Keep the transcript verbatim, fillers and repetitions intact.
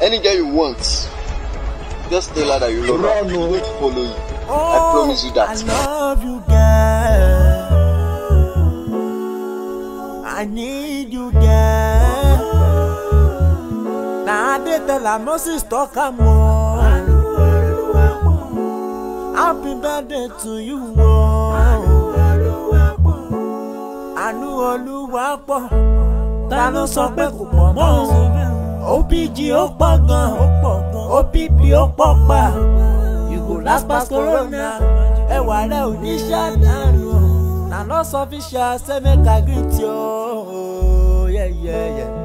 Any girl you want, just tell her that you love her. She's going to follow you. Oh, I promise you that. I love you, girl. I need you, girl. Now I did tell her Moses talk I'm on. Happy birthday to you. Anu Oluwapo. Ta ló sọ pé kò pọ̀ mọ́. O P G ó pọ̀ gan. O P P ó pọ̀ pa. You go last pass corona. Ẹwà rẹ̀ ò ní ṣàdánù. Na loysofficials say make I greet you. Yeah, yeah, yeah.